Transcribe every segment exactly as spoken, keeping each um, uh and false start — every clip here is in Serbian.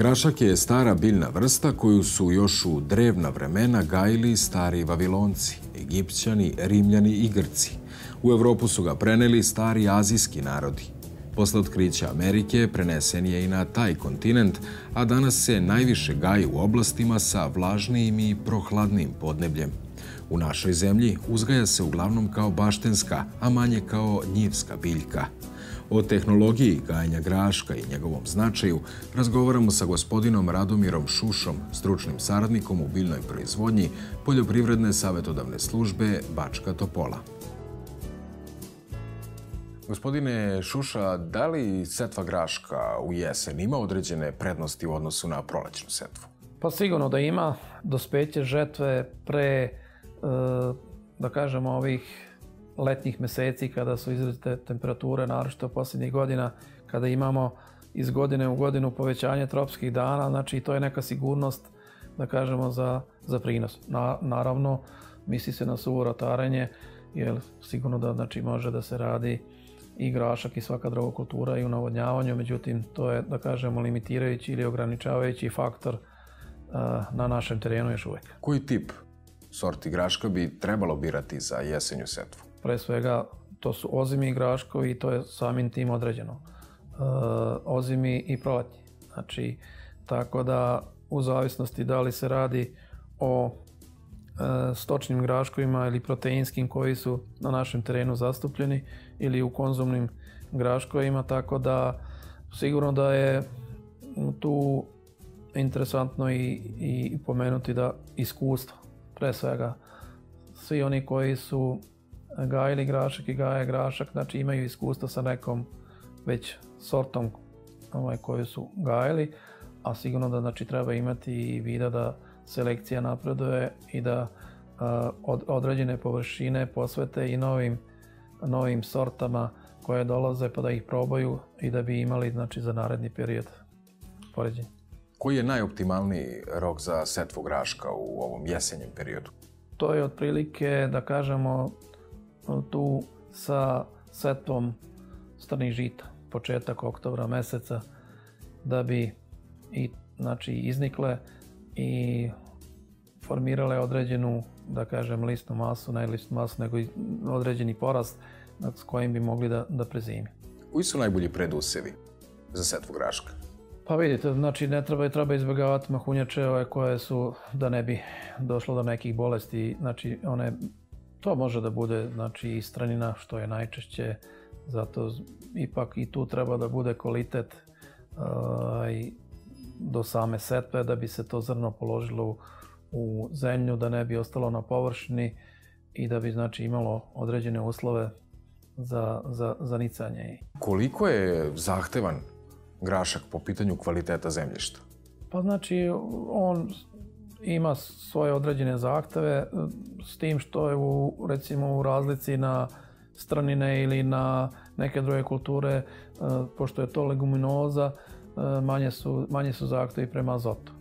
Grašak je stara biljna vrsta koju su još u drevna vremena gajili stari Vavilonci, Egipćani, Rimljani i Grci. U Evropu su ga preneli stari azijski narodi. Posle otkrića Amerike prenesen je i na taj kontinent, a danas se najviše gaji u oblastima sa vlažnijim i prohladnim podnebljem. U našoj zemlji uzgaja se uglavnom kao baštenska, a manje kao njivska biljka. O tehnologiji gajenja graška i njegovom značaju razgovaramo sa gospodinom Radomirom Šušom, stručnim saradnikom u biljnoj proizvodnji Poljoprivredne savjetodavne službe Bačka Topola. Gospodine Šuša, da li setva graška u jesen ima određene prednosti u odnosu na prolećnu setvu? Pa sigurno da ima. Dospeće žetve pre, da kažemo, ovih letnjih meseci kada su izrazite temperature, naročito posljednjih godina, kada imamo iz godine u godinu povećanje tropskih dana, znači to je neka sigurnost, da kažemo, za, za prinos. Na, naravno, misli se na suvo rotarenje, jer sigurno da znači, može da se radi i grašak i svaka druga kultura i u navodnjavanju, međutim, to je, da kažemo, limitirajući ili ograničavajući faktor uh, na našem terenu još uvijek. Koji tip sorti graška bi trebalo birati za jesenju setvu? Pre svega, to su ozimi graškovi i to je samim tim određeno. E, ozimi i proletnji. Znači, tako da u zavisnosti da li se radi o e, stočnim graškovima ili proteinskim koji su na našem terenu zastupljeni ili u konzumnim graškovima, tako da sigurno da je tu interesantno i, i pomenuti da iskustvo, pre svega, svi oni koji su gajili grašak i gaje grašak, znači imaju iskustva sa nekom već sortom ovaj, koju su gajili, a sigurno da znači, treba imati i vida da selekcija napreduje i da a, od, određene površine posvete i novim, novim sortama koje dolaze pa da ih probaju i da bi imali znači, za naredni period poređenja. Koji je najoptimalniji rok za setvu graška u ovom jesenjem periodu? To je otprilike, da kažemo, tu sa setvom strnih žita, početak oktobra meseca, da bi i, znači, iznikle i formirale određenu, da kažem, listnu masu, ne listnu masu, nego određeni porast s kojim bi mogli da, da prezimi. Koji su najbolji predusevi za setvu graška? Pa vidite, znači ne treba, treba izbjegavati mahunjače koje su, da ne bi došlo do nekih bolesti, znači one. To može da bude znači, i stranina, što je najčešće, zato ipak i tu treba da bude kvalitet uh, i do same setve, da bi se to zrno položilo u, u zemlju, da ne bi ostalo na površini i da bi znači, imalo određene uslove za, za, za nicanje. Koliko je zahtevan grašak po pitanju kvaliteta zemljišta? Pa znači, on ima svoje određene zahteve, s tim što je u, recimo, u razlici na stranine ili na neke druge kulture, pošto je to leguminoza, manje su, manje su zahtevi prema azotu.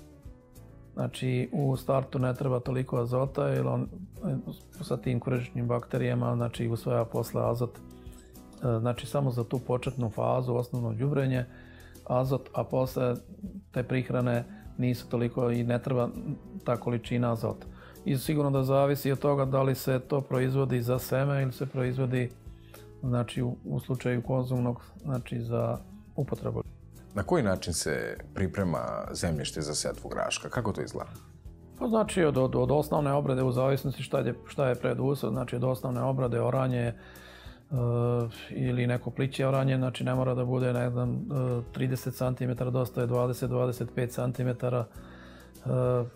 Znači, u startu ne treba toliko azota, jer on sa tim kržičnim bakterijama znači, usvaja posle azot. Znači, samo za tu početnu fazu, osnovno đubrenje, azot, a posle te prihrane nisu toliko i ne treba ta količina azota. I sigurno da zavisi od toga da li se to proizvodi za seme ili se proizvodi znači, u, u slučaju konzumnog znači, za upotrebu. Na koji način se priprema zemljište za setvu graška? Kako to izgleda? Pa znači od, od, od osnovne obrade u zavisnosti šta je, šta je preduslov, znači od osnovne obrade oranje uh, ili neko pliće oranje, znači ne mora da bude ne znam, uh, trideset centimetara, dosta je dvadeset do dvadeset pet centimetara. Uh,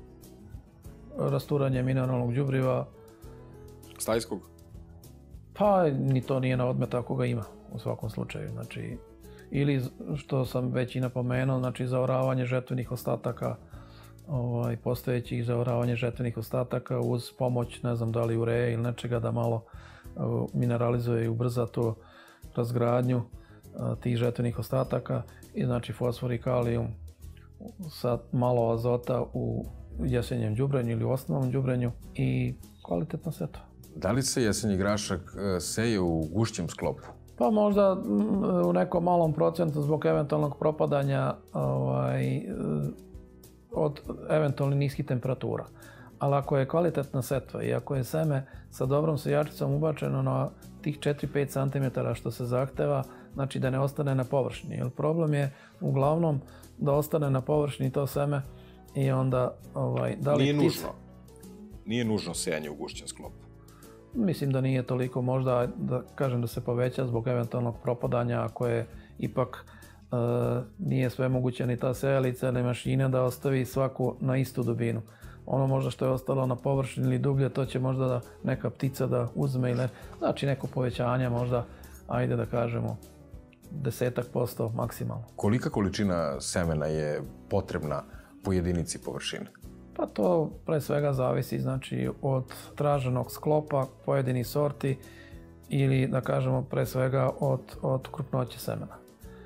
rasturanje mineralnog đubriva. Stajskog? Pa ni to nije na odmet ako ga ima u svakom slučaju. Znači, ili što sam već i napomenuo, znači zaoravanje žetvenih ostataka, ovaj, postojećih zaoravanje žetvenih ostataka uz pomoć, ne znam da li ureje ili nečega da malo uh, mineralizuje i ubrza to razgradnju uh, tih žetvenih ostataka i znači fosfor i kalijum sa malo azota u jesenjem đubrenju ili u osnovnom đubrenju i kvalitetna setva. Da li se jesenji grašak seje u gušćem sklopu? Pa možda u nekom malom procentu zbog eventualnog propadanja ovaj, od eventualnih niskih temperatura. Ali ako je kvalitetna setva i ako je seme sa dobrom sejačicom ubačeno na tih četiri do pet centimetara što se zahteva, znači da ne ostane na površini. Jer problem je uglavnom da ostane na površini to seme i onda ovaj, da li Nije ptica... nužno. Nije nužno sejanje u gušćem sklopu. Mislim da nije toliko, možda da kažem da se poveća zbog eventualnog propadanja ako je ipak e, nije sve moguće ni ta sejalica ili mašina da ostavi svaku na istu dubinu. Ono možda što je ostalo na površini ili dublje, to će možda da neka ptica da uzme ili znači neko povećanje možda, ajde da kažemo, desetak posto maksimalno. Kolika količina semena je potrebna po jedinici površine? Pa to pre svega zavisi znači od traženog sklopa pojedinih sorti ili da kažemo pre svega od, od krupnoće semena.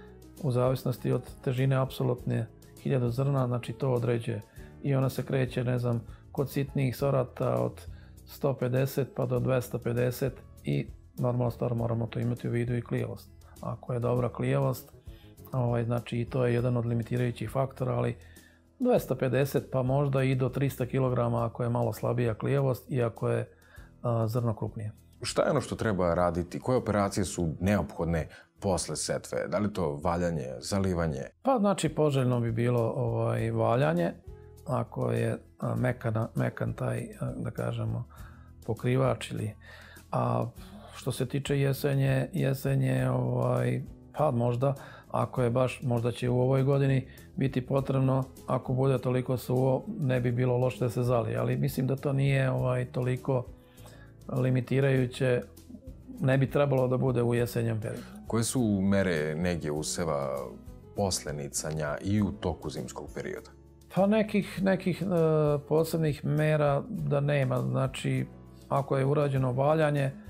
U zavisnosti od težine apsolutne hiljadu zrna, znači to određuje. I ona se kreće, ne znam, kod sitnijih sorata od sto pedeset pa do dvesta pedeset i normalna stvar moramo to imati u vidu i klijavost. Ako je dobra klijavost, ovaj, znači i to je jedan od limitirajućih faktora, ali dvesta pedeset pa možda i do trista kilograma ako je malo slabija klijavost i ako je a, zrno krupnije. Šta je ono što treba raditi? Koje operacije su neophodne posle setve? Da li to valjanje, zalivanje? Pa znači poželjno bi bilo ovaj, valjanje, ako je a, mekana, mekan taj, a, da kažemo, pokrivač ili... A što se tiče jesenje, jesenje ovaj, pa možda, ako je baš, možda će u ovoj godini biti potrebno, ako bude toliko suvo, ne bi bilo loše da se zalije, ali mislim da to nije ovaj, toliko limitirajuće, ne bi trebalo da bude u jesenjem periodu. Koje su mere nege useva posle nicanja i u toku zimskog perioda? Pa nekih, nekih e, posebnih mera da nema, znači ako je urađeno valjanje, e,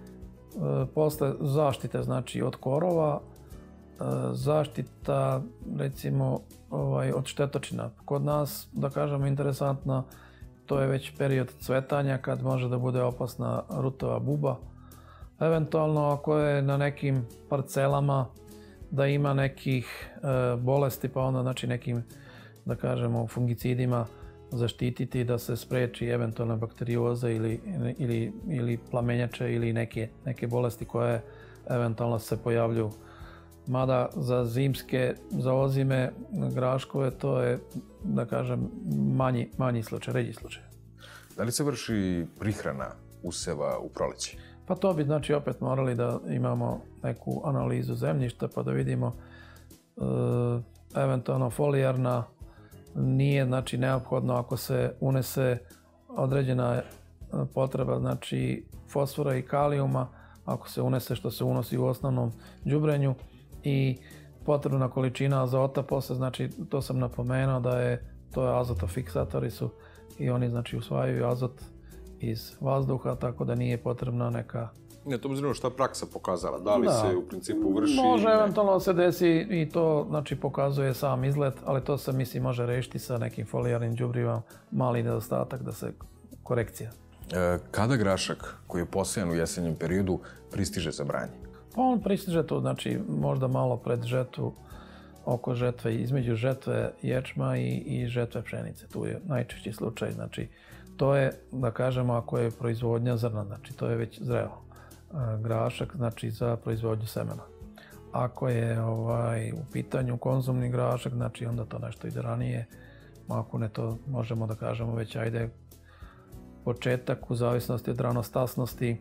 posle zaštite znači od korova, zaštita recimo ovaj, od štetočina. Kod nas, da kažemo interesantno, to je već period cvetanja kad može da bude opasna rutova buba. Eventualno ako je na nekim parcelama da ima nekih e, bolesti pa onda znači nekim, da kažemo, fungicidima zaštititi da se spreči eventualna bakterioza ili, ili, ili plamenjače ili neke, neke bolesti koje eventualno se pojavljuju. Mada za zimske, za ozime graškove to je, da kažem, manji, manji slučaj, ređi slučaj. Da li se vrši prihrana useva u proleće? Pa to bi znači opet morali da imamo neku analizu zemljišta pa da vidimo e, eventualno folijarna nije znači neophodno ako se unese određena potreba znači fosfora i kalijuma, ako se unese što se unosi u osnovnom đubrenju i potrebna količina azota, posle znači to sam napomenuo da je to je azotofiksatori su i oni znači usvajaju azot iz vazduha, tako da nije potrebna neka... Ne, to mi zanima šta praksa pokazala, da li da. se u principu vrši... Može eventualno se desi i to znači pokazuje sam izgled, ali to se misli može rešiti sa nekim folijarnim đubrivom, mali nedostatak da se korekcija. E, kada grašak koji je posejan u jesenjem periodu pristiže za branje? Pa on pristiže tu, znači možda malo pred žetvu, oko žetve, između žetve ječma i, i žetve pšenice. Tu je najčešći slučaj, znači to je, da kažemo, ako je proizvodnja zrna, znači to je već zreo grašak, znači za proizvodnju semena. Ako je ovaj, u pitanju konzumni grašak, znači onda to nešto ide ranije, ako ne to možemo da kažemo već ajde početak u zavisnosti od ranostasnosti,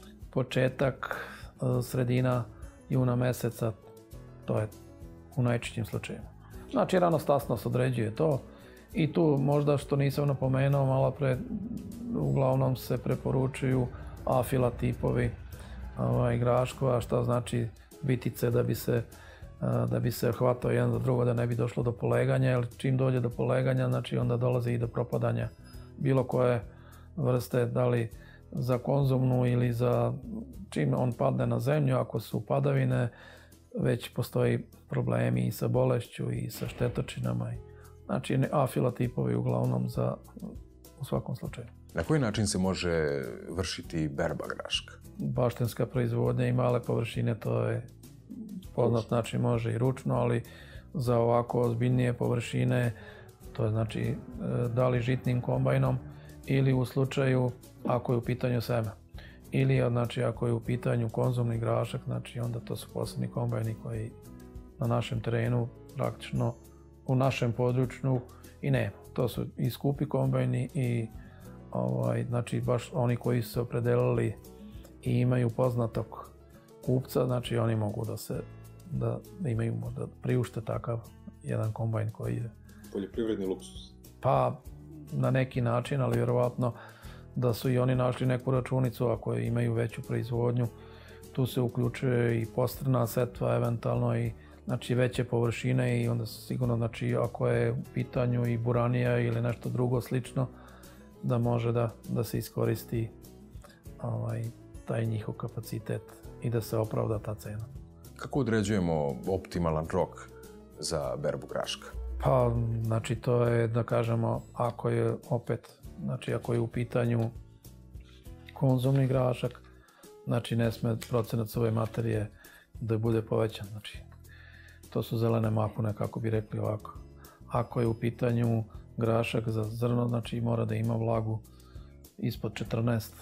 početak sredina juna meseca, to je u najčešćim slučajima. Znači ranostasnost određuje to i tu možda što nisam napomenuo malo pre, uglavnom se preporučuju afila tipovi ovaj, graškova, što znači bitice da bi se da bi se hvatao jedan za drugo, da ne bi došlo do poleganja, jer čim dođe do poleganja, znači onda dolazi i do propadanja bilo koje vrste, da li za konzumnu ili za čim on padne na zemlju, ako su padavine, već postoji problemi i sa bolešću i sa štetočinama. Znači afila tipovi uglavnom za, u svakom slučaju. Na koji način se može vršiti berba graška? Baštenska proizvodnja i male površine, to je poznat, znači može i ručno, ali za ovako ozbiljnije površine, to je znači da li žitnim kombajnom ili u slučaju ako je u pitanju seme. Ili znači ako je u pitanju konzumni grašak, znači onda to su posebni kombajni koji na našem terenu praktično u našem području i nema. To su i skupi kombajni i ovaj, znači baš oni koji su se opredelili i imaju poznatog kupca, znači oni mogu da se da imaju da priušte takav jedan kombajn koji je poljoprivredni luksus. Pa na neki način, ali vjerovatno da su i oni našli neku računicu ako imaju veću proizvodnju. Tu se uključuje i postrna setva eventualno i znači veće površine i onda sigurno znači ako je u pitanju i buranija ili nešto drugo slično da može da, da se iskoristi ovaj, taj njihov kapacitet i da se opravda ta cena. Kako određujemo optimalan rok za berbu graška? Pa, znači to je da kažemo ako je opet, znači ako je u pitanju konzumni grašak, znači ne sme procenat svoje materije da bude povećan, znači to su zelene mahune, kako bi rekli ovako. Ako je u pitanju grašak za zrno, znači mora da ima vlagu ispod četrnaest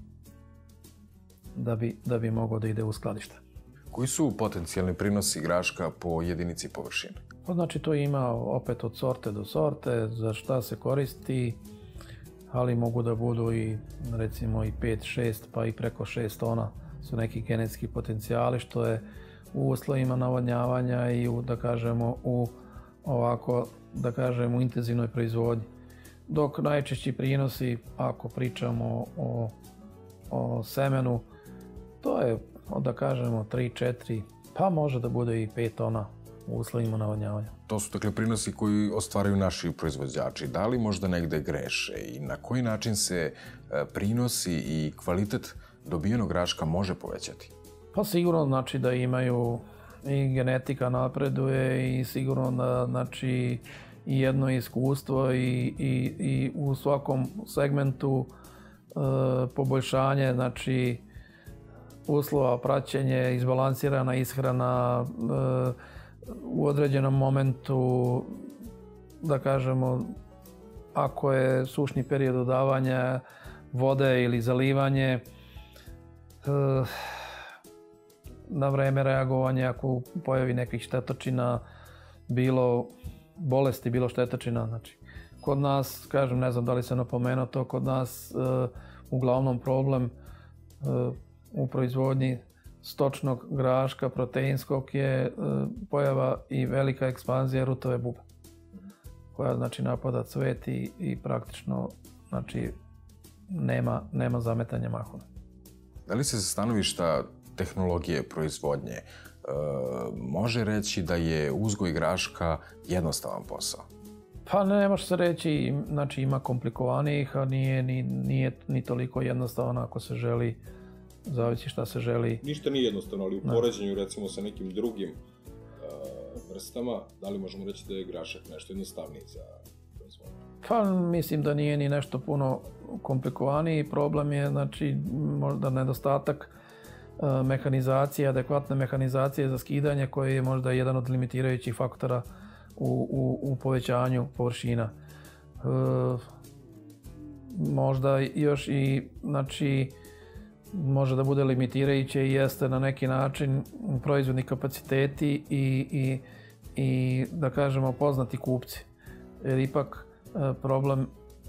da bi, da bi mogao da ide u skladište. Koji su potencijalni prinosi graška po jedinici površine? Pa znači to ima opet od sorte do sorte, za šta se koristi, ali mogu da budu i recimo i pet šest pa i preko šest tona su neki genetski potencijali, što je u uslovima navodnjavanja i u, da kažemo, u ovako, da kažemo, u intenzivnoj proizvodnji. Dok najčešći prinosi, ako pričamo o, o semenu, to je, da kažemo, tri četiri, pa može da bude i pet tona u uslovima navodnjavanja. To su dakle prinosi koji ostvaraju naši proizvođači. Da li možda negde greše i na koji način se prinosi i kvalitet dobijenog graška može povećati? Pa sigurno znači da imaju i genetika napreduje i sigurno da znači i jedno iskustvo i, i, i u svakom segmentu e, poboljšanje, znači uslova, praćenje, izbalansirana ishrana, e, u određenom momentu, da kažemo, ako je sušni period dodavanja vode ili zalivanje, e, na vreme reagovanja ako pojavi nekih štetočina, bilo bolesti, bilo štetočina. Znači, kod nas, kažem, ne znam da li se napomenuo to, kod nas e, uglavnom problem e, u proizvodnji stočnog graška, proteinskog je e, pojava i velika ekspanzija rutove bube, koja znači napada cvet i, i praktično znači nema, nema zametanja mahuna. Da li se sa stanovišta tehnologije proizvodnje e, može reći da je uzgoj graška jednostavan posao? Pa ne može se reći, znači ima komplikovanijih, a nije ni, nije ni toliko jednostavan ako se želi, zavisi šta se želi. Ništa nije jednostavno, ali u poređenju recimo sa nekim drugim uh, vrstama, da li možemo reći da je grašak nešto jednostavniji za proizvodnju? Pa mislim da nije ni nešto puno komplikovaniji. Problem je znači možda nedostatak uh, mehanizacije, adekvatne mehanizacije za skidanje, koji je možda jedan od limitirajućih faktora u, u, u povećanju površina. Uh, možda još i znači može da bude limitirajuće i jeste na neki način proizvodni kapaciteti i, i, i da kažemo poznati kupci. Jer ipak problem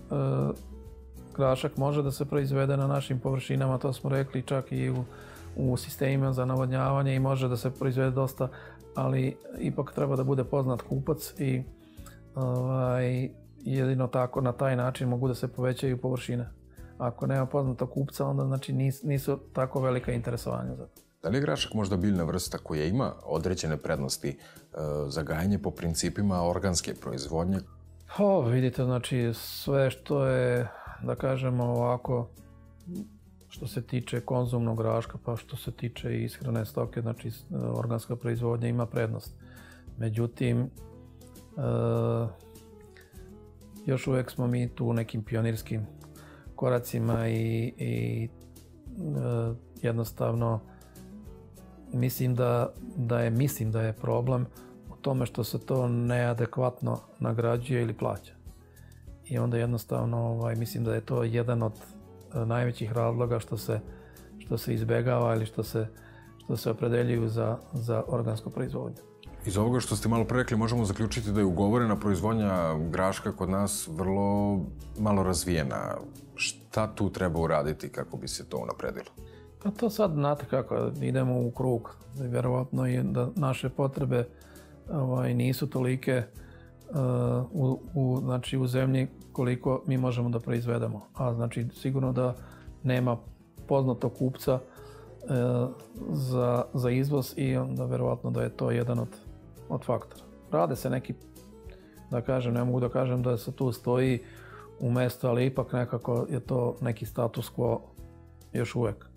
grašak može da se proizvede na našim površinama, to smo rekli čak i u, u sistemima za navodnjavanje i može da se proizvede dosta, ali ipak treba da bude poznat kupac i ovaj, jedino tako na taj način mogu da se povećaju površine. Ako nema poznatog kupca, onda znači nisu tako velika interesovanja za to. Da li je grašak možda biljna vrsta koja ima određene prednosti e, za gajanje po principima organske proizvodnje? O, vidite, znači sve što je, da kažemo ovako, što se tiče konzumnog graška, pa što se tiče ishrane stoke, znači organska proizvodnja ima prednost. Međutim, e, još uvijek smo mi tu u nekim pionirskim koracima i, i jednostavno mislim da, da je mislim da je problem u tome što se to neadekvatno nagrađuje ili plaća. I onda jednostavno ovaj, mislim da je to jedan od najvećih razloga što se, što se izbegava ili što se, što se opredeljuju za, za organsku proizvodnju. Iz ovoga što ste malo pre rekli možemo zaključiti da je ugovorena proizvodnja graška kod nas vrlo malo razvijena. Šta tu treba uraditi kako bi se to unapredilo? Pa to sad, znate kako, idemo u krug. Vjerovatno je da naše potrebe ovaj, nisu tolike uh, u, u, znači, u zemlji koliko mi možemo da proizvedemo. A znači sigurno da nema poznatog kupca uh, za, za izvoz i onda vjerovatno da je to jedan od, od faktora. Rade se neki, da kažem, ne mogu da kažem da se tu stoji u mestu, ali ipak nekako je to neki status quo još uvek.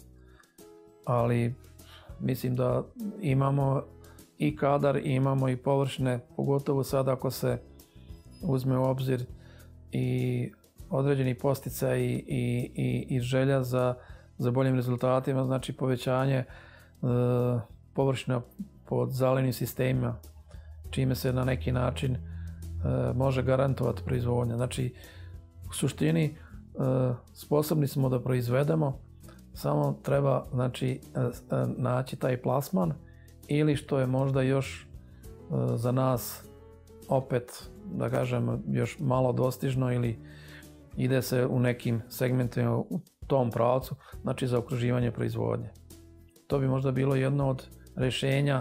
Ali mislim da imamo i kadar, i imamo i površine, pogotovo sad ako se uzme u obzir i određeni posticaj i, i, i, i želja za, za boljim rezultatima, znači povećanje e, površina pod zelenim sistemima, čime se na neki način e, može garantovati proizvodnja. Znači, u suštini e, sposobni smo da proizvedemo, samo treba znači, naći taj plasman ili što je možda još za nas opet, da kažem, još malo dostižno ili ide se u nekim segmentima u tom pravcu, znači za okruživanje proizvodnje. To bi možda bilo jedno od rješenja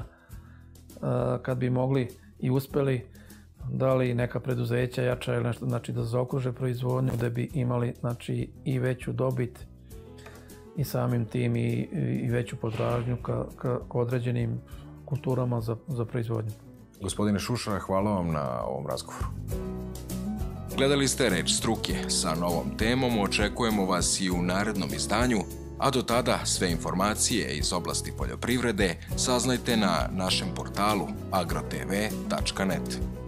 kad bi mogli i uspeli da li neka preduzeća jača ili nešto, znači da zaokruže proizvodnju, da bi imali znači, i veću dobit i samim tim i, i veću potražnju ka, ka, ka određenim kulturama za, za proizvodnju. Gospodine Šušara, hvala vam na ovom razgovoru. Gledali ste Reč struke. Sa novom temom očekujemo vas i u narednom izdanju, a do tada sve informacije iz oblasti poljoprivrede saznajte na našem portalu agrotv tačka net.